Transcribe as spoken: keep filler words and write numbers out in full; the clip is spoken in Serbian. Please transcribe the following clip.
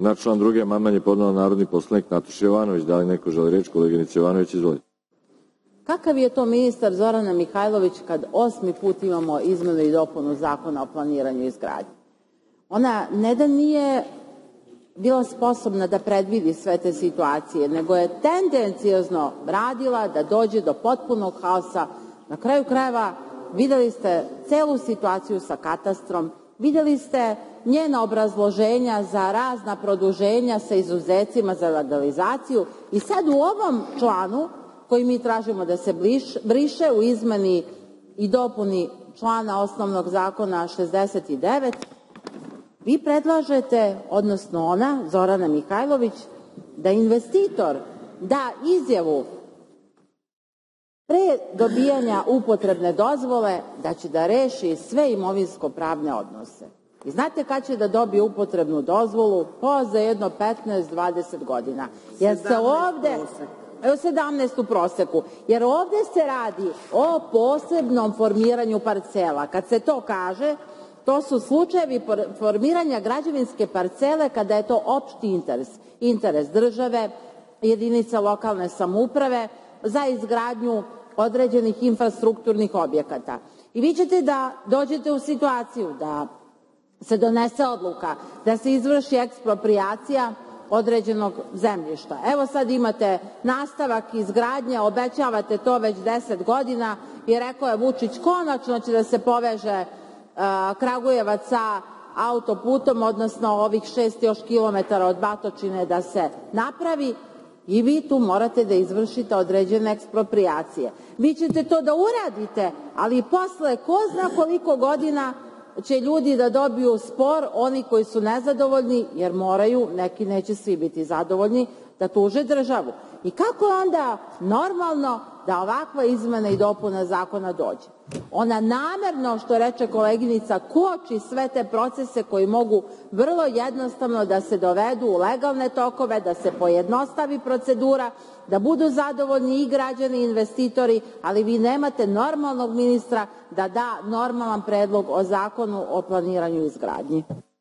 Na član drugi amandman je podnela narodni poslanik Nataša Jovanović. Da li neko želi reč? Koleginice Jovanović, izvolite. Kakav je to ministar Zorana Mihajlović kad osmi put imamo izmenu i dopunu Zakona o planiranju i izgradnji? Ona ne da nije bila sposobna da predvidi sve te situacije, nego je tendenciozno radila da dođe do potpunog haosa. Na kraju krajeva videli ste celu situaciju sa katastrom, videli ste njena obrazloženja za razna produženja sa izuzecima za legalizaciju i sad u ovom članu koji mi tražimo da se briše u izmeni i dopuni člana osnovnog zakona šezdeset devet, vi predlažete, odnosno ona, Zorana Mihajlović, da investitor da izjavu pre dobijanja upotrebne dozvole da će da reši sve imovinsko-pravne odnose. I znate kad će da dobije upotrebnu dozvolu? Pa za jedno petnaest do dvadeset godina. Jer se ovde... Evo sedamnaest u proseku, jer ovde se radi o posebnom formiranju parcela. Kad se to kaže, to su slučajevi formiranja građevinske parcele kada je to opšti interes, interes države, jedinica lokalne samouprave za izgradnju određenih infrastrukturnih objekata. I vi ćete da dođete u situaciju da se donese odluka da se izvrši eksproprijacija određenog zemljišta. Evo sad imate nastavak izgradnje, obećavate to već deset godina i rekao je Vučić konačno će da se poveže Kragujevac sa autoputom, odnosno ovih šest još kilometara od Batočine da se napravi i vi tu morate da izvršite određene eksproprijacije. Vi ćete to da uradite, ali posle ko zna koliko godina će ljudi da dobiju spor, oni koji su nezadovoljni, jer moraju, neki neće svi biti zadovoljni, da tuže državu. I kako je onda normalno da ovakva izmena i dopuna zakona dođe? Ona namerno, što reče koleginica, koči sve te procese koji mogu vrlo jednostavno da se dovedu u legalne tokove, da se pojednostavi procedura, da budu zadovoljni i građani i investitori, ali vi nemate normalnog ministra da da normalan predlog o zakonu o planiranju i izgradnji.